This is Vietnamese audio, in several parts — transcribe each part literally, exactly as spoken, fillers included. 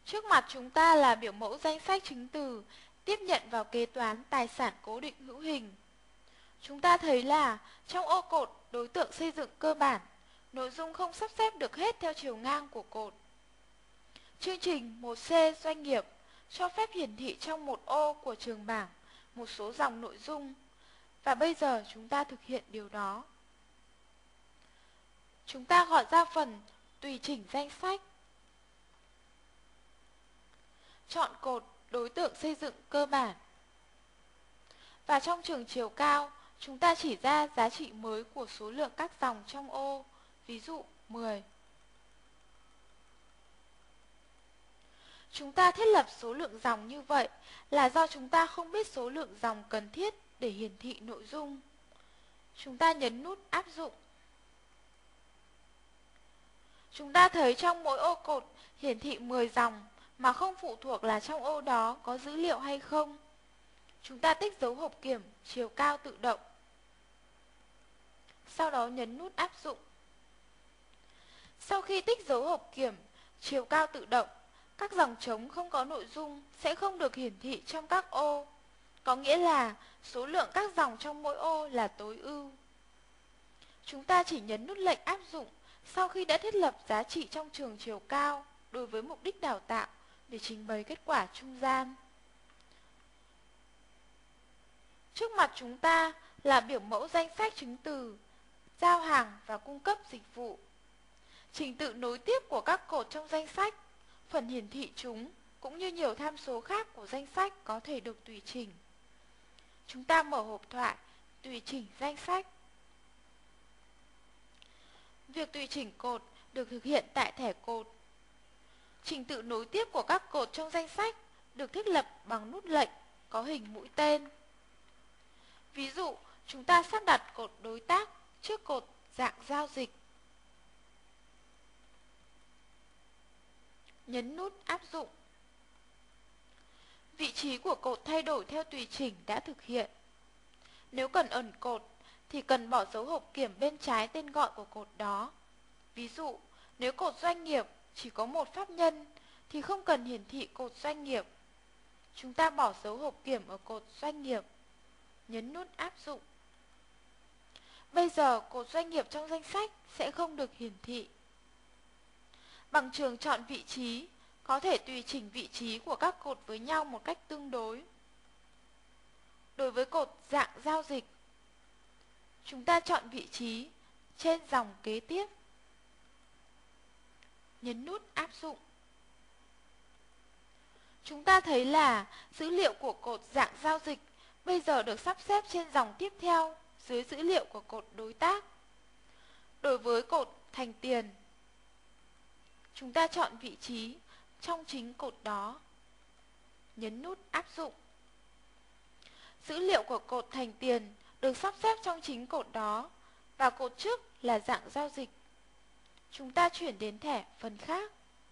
Trước mặt chúng ta là biểu mẫu danh sách chứng từ tiếp nhận vào kế toán tài sản cố định hữu hình. Chúng ta thấy là trong ô cột đối tượng xây dựng cơ bản, nội dung không sắp xếp được hết theo chiều ngang của cột. Chương trình một C doanh nghiệp cho phép hiển thị trong một ô của trường bảng một số dòng nội dung, và bây giờ chúng ta thực hiện điều đó. Chúng ta gọi ra phần tùy chỉnh danh sách. Chọn cột đối tượng xây dựng cơ bản. Và trong trường chiều cao, chúng ta chỉ ra giá trị mới của số lượng các dòng trong ô, ví dụ mười. Chúng ta thiết lập số lượng dòng như vậy là do chúng ta không biết số lượng dòng cần thiết để hiển thị nội dung. Chúng ta nhấn nút áp dụng. Chúng ta thấy trong mỗi ô cột hiển thị mười dòng mà không phụ thuộc là trong ô đó có dữ liệu hay không. Chúng ta tích dấu hộp kiểm chiều cao tự động. Sau đó nhấn nút áp dụng. Sau khi tích dấu hộp kiểm chiều cao tự động, các dòng trống không có nội dung sẽ không được hiển thị trong các ô. Có nghĩa là số lượng các dòng trong mỗi ô là tối ưu. Chúng ta chỉ nhấn nút lệnh áp dụng sau khi đã thiết lập giá trị trong trường chiều cao đối với mục đích đào tạo để trình bày kết quả trung gian. Trước mặt chúng ta là biểu mẫu danh sách chứng từ, giao hàng và cung cấp dịch vụ. Trình tự nối tiếp của các cột trong danh sách, phần hiển thị chúng cũng như nhiều tham số khác của danh sách có thể được tùy chỉnh. Chúng ta mở hộp thoại tùy chỉnh danh sách. Việc tùy chỉnh cột được thực hiện tại thẻ cột. Trình tự nối tiếp của các cột trong danh sách được thiết lập bằng nút lệnh có hình mũi tên. Ví dụ, chúng ta sắp đặt cột đối tác trước cột dạng giao dịch. Nhấn nút áp dụng. Vị trí của cột thay đổi theo tùy chỉnh đã thực hiện. Nếu cần ẩn cột thì cần bỏ dấu hộp kiểm bên trái tên gọi của cột đó. Ví dụ, nếu cột doanh nghiệp chỉ có một pháp nhân thì không cần hiển thị cột doanh nghiệp. Chúng ta bỏ dấu hộp kiểm ở cột doanh nghiệp. Nhấn nút áp dụng. Bây giờ cột doanh nghiệp trong danh sách sẽ không được hiển thị. Bằng trường chọn vị trí, có thể tùy chỉnh vị trí của các cột với nhau một cách tương đối. Đối với cột dạng giao dịch, chúng ta chọn vị trí trên dòng kế tiếp. Nhấn nút áp dụng. Chúng ta thấy là dữ liệu của cột dạng giao dịch bây giờ được sắp xếp trên dòng tiếp theo dưới dữ liệu của cột đối tác. Đối với cột thành tiền, chúng ta chọn vị trí trong chính cột đó. Nhấn nút áp dụng. Dữ liệu của cột thành tiền được sắp xếp trong chính cột đó và cột trước là dạng giao dịch. Chúng ta chuyển đến thẻ phần khác.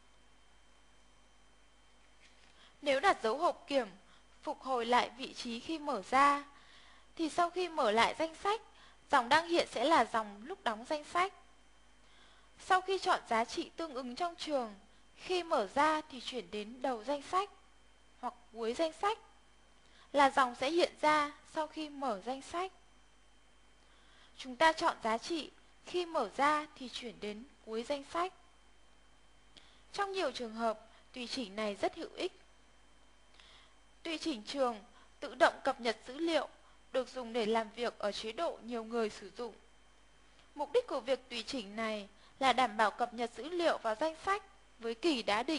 Nếu đặt dấu hộp kiểm phục hồi lại vị trí khi mở ra, thì sau khi mở lại danh sách, dòng đang hiện sẽ là dòng lúc đóng danh sách. Sau khi chọn giá trị tương ứng trong trường, khi mở ra thì chuyển đến đầu danh sách hoặc cuối danh sách, là dòng sẽ hiện ra sau khi mở danh sách. Chúng ta chọn giá trị khi mở ra thì chuyển đến cuối danh sách. Trong nhiều trường hợp, tùy chỉnh này rất hữu ích. Tùy chỉnh trường tự động cập nhật dữ liệu được dùng để làm việc ở chế độ nhiều người sử dụng. Mục đích của việc tùy chỉnh này là đảm bảo cập nhật dữ liệu vào danh sách với kỳ đã định.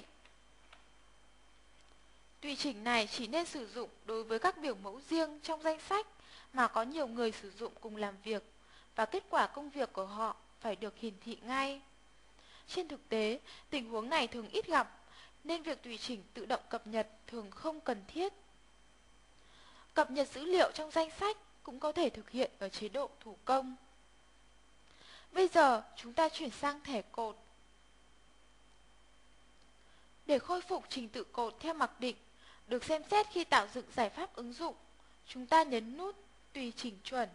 Tùy chỉnh này chỉ nên sử dụng đối với các biểu mẫu riêng trong danh sách mà có nhiều người sử dụng cùng làm việc và kết quả công việc của họ phải được hiển thị ngay. Trên thực tế, tình huống này thường ít gặp nên việc tùy chỉnh tự động cập nhật thường không cần thiết. Cập nhật dữ liệu trong danh sách cũng có thể thực hiện ở chế độ thủ công. Bây giờ chúng ta chuyển sang thẻ cột. Để khôi phục trình tự cột theo mặc định được xem xét khi tạo dựng giải pháp ứng dụng, chúng ta nhấn nút tùy chỉnh chuẩn.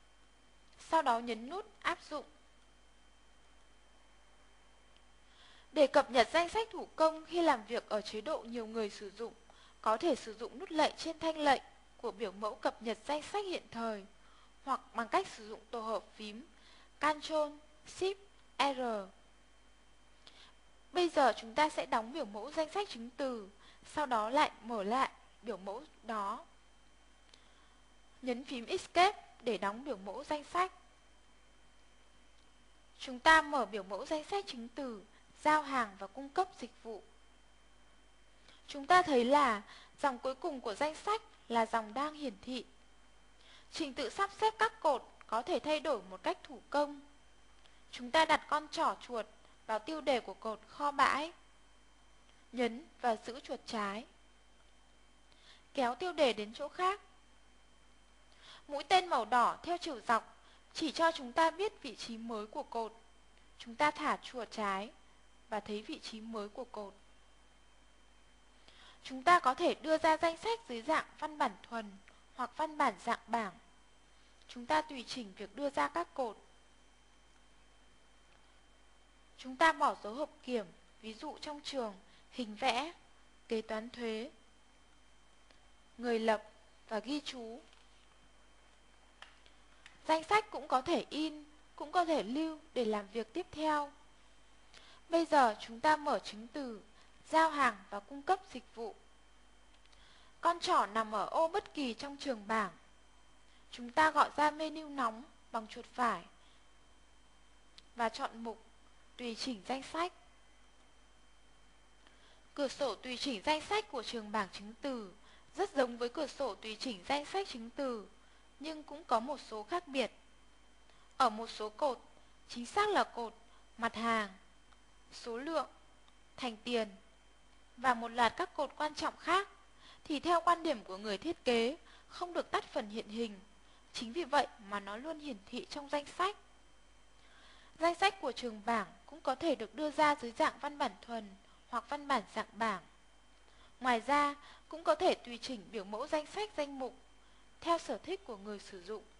Sau đó nhấn nút áp dụng. Để cập nhật danh sách thủ công khi làm việc ở chế độ nhiều người sử dụng, có thể sử dụng nút lệnh trên thanh lệnh của biểu mẫu cập nhật danh sách hiện thời, hoặc bằng cách sử dụng tổ hợp phím Ctrl Shift R. Bây giờ chúng ta sẽ đóng biểu mẫu danh sách chứng từ, sau đó lại mở lại biểu mẫu đó. Nhấn phím Escape để đóng biểu mẫu danh sách. Chúng ta mở biểu mẫu danh sách chứng từ, giao hàng và cung cấp dịch vụ. Chúng ta thấy là dòng cuối cùng của danh sách là dòng đang hiển thị. Trình tự sắp xếp các cột có thể thay đổi một cách thủ công. Chúng ta đặt con trỏ chuột vào tiêu đề của cột kho bãi. Nhấn và giữ chuột trái. Kéo tiêu đề đến chỗ khác. Mũi tên màu đỏ theo chiều dọc chỉ cho chúng ta biết vị trí mới của cột. Chúng ta thả chuột trái và thấy vị trí mới của cột. Chúng ta có thể đưa ra danh sách dưới dạng văn bản thuần hoặc văn bản dạng bảng. Chúng ta tùy chỉnh việc đưa ra các cột. Chúng ta bỏ dấu hợp kiểm, ví dụ trong trường, hình vẽ, kế toán thuế, người lập và ghi chú. Danh sách cũng có thể in, cũng có thể lưu để làm việc tiếp theo. Bây giờ chúng ta mở chứng từ, giao hàng và cung cấp dịch vụ. Con trỏ nằm ở ô bất kỳ trong trường bảng. Chúng ta gọi ra menu nóng bằng chuột phải và chọn mục tùy chỉnh danh sách. Cửa sổ tùy chỉnh danh sách của trường bảng chứng từ rất giống với cửa sổ tùy chỉnh danh sách chứng từ, nhưng cũng có một số khác biệt. Ở một số cột, chính xác là cột mặt hàng, số lượng, thành tiền và một loạt các cột quan trọng khác, thì theo quan điểm của người thiết kế, không được tắt phần hiện hình. Chính vì vậy mà nó luôn hiển thị trong danh sách. Danh sách của trường bảng cũng có thể được đưa ra dưới dạng văn bản thuần hoặc văn bản dạng bảng. Ngoài ra, cũng có thể tùy chỉnh biểu mẫu danh sách danh mục theo sở thích của người sử dụng.